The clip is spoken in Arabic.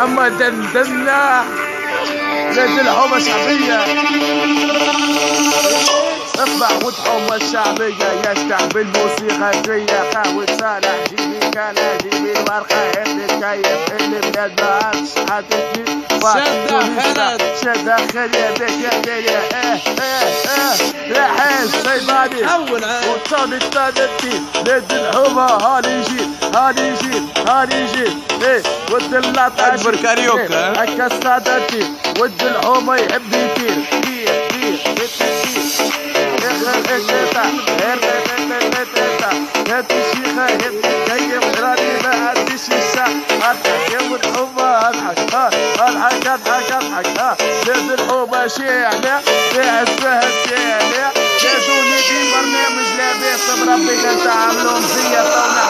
محمد دندنا نادي الحومة الشعبية. اطلع والحومة الشعبية يستقبل موسيقى خاوي صالح جيبي كالا جيبي الورقة اللي تكيف اللي بلاد بعرفش حاتتني شادة خالد بك يا حاج صيداني وصل الثالثي نادي الحومة هاني جيل ود اللط اكبر كاريوكا هكا السادتي ود الحومة يحب يطير هاتي شيخة هاتي كيف راني ما عنديش الساعة اضحك يا والحومة اضحك نادي الحومة شاعلة باع الزهد شاعلة جازوني في برنامج لاباس بربي كنتعاملوا مزية